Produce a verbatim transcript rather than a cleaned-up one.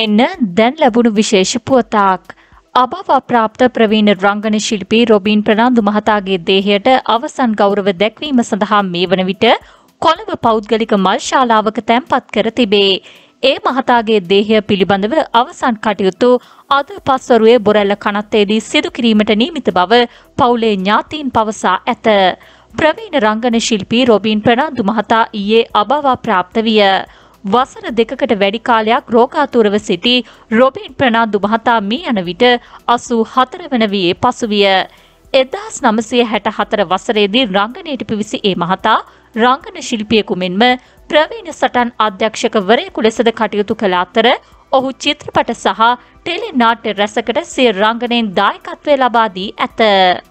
මෙන්න දැන් ලැබුණු විශේෂ පුවතක්. අභාව ප්‍රාප්ත ප්‍රවීණ රංගන ශිල්පී රොබින් ප්‍රනාන්දු මහතාගේ දේහයට අවසන් ගෞරව දැක්වීම සඳහා මේ වන විට කොළඹ පෞද්ගලික මල් ශාලාවක තැන්පත් කර තිබේ. ඒ මහතාගේ දේහය පිළිබඳව අවසන් කටයුතු අද පස්වරුවේ බොරැල්ල කනත්තේදී සිදු කිරීමට නියමිත බව පවුලේ ඥාතීන් පවසා ඇත. ප්‍රවීණ රංගන ශිල්පී රොබින් ප්‍රනාන්දු මහතා ඊයේ අභාව ප්‍රාප්ත විය. වසර දෙකකට වැඩි කාලයක් රෝගාතුරව සිටි රොබින් ප්‍රනාන්දු මහතා මේ යන විට අසූ හතර වන වියේ පසුවිය. එක්දහස් නවසිය හැට හතර වසරේදී රංගනයට පිවිසි ඒ මහතා රංගන ශිල්පියෙකු මෙන්ම ප්‍රවීණ සටන් අධ්‍යක්ෂකවරයෙකු ලෙසද කටයුතු කළ අතර ඔහු චිත්‍රපට සහ ටෙලි නාට්‍ය රැසකට සිය රංගනයෙන් දායකත්වය ලබා දී ඇත.